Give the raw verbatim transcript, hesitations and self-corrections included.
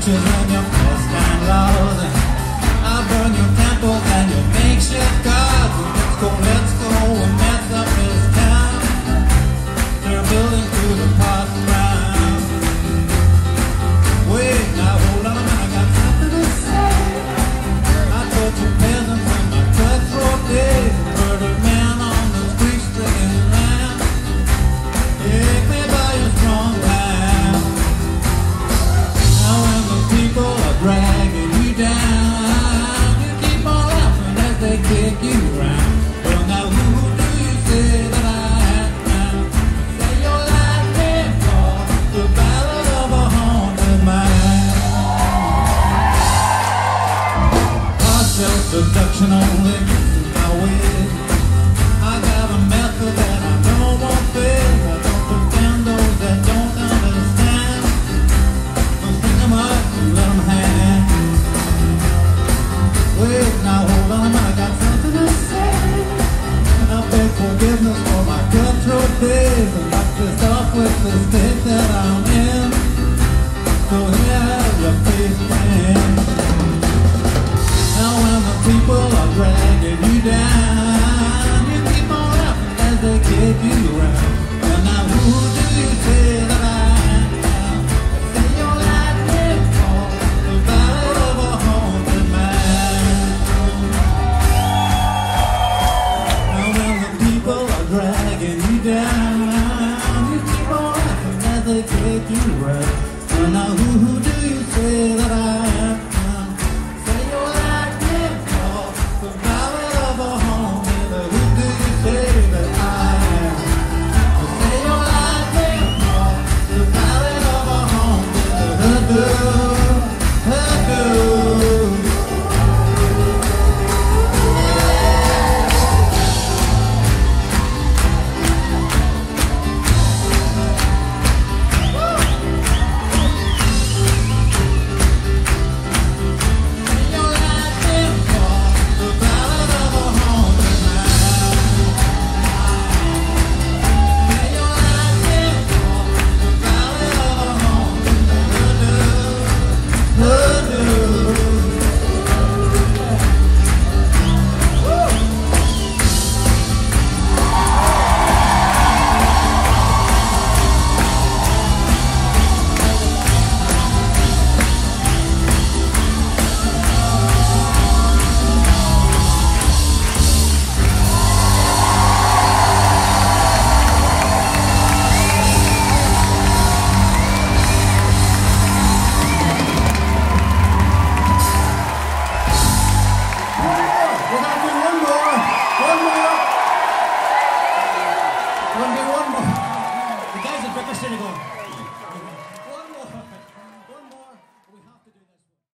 pictures of your first-time love. I'll burn your temples and your makeshift gods. Let's go, let's go and mess up this town. They're building through the park ground. Wait, now hold on, I got something to say. I told you peasants in my cutthroat days, murdered man on the street, stricken land. Take me by your strong hand. Now when the people are dragging you down, you keep on laughing as they kick you around. Well, now who do you say that I am now? Say you're lightning for the ballad of a haunted man. Partial seduction only misses my way. I got a method that I know won't fail. I don't defend those that don't understand. Don't bring them up and let them hang. Wait, now hold on, I got something to say. And I beg forgiveness for my cutthroat days. I'm not pissed off with the state that I'm in. So here have your face man. Now when the people are dragging you down, you keep on laughing as they kick you around. Well, now who do you say that I am now? Say you're lightning for the ballad of a haunted man. Now when the people are dragging you down, you keep on laughing as they kick you around. Well, now who, who do you say that I am now? Say you're lightning for the ballad of a haunted man. Who do you say that I am? Say you're lightning for the ballad of a haunted man. Hoodoo, hoodoo. One more. The guys at Breakfast City go.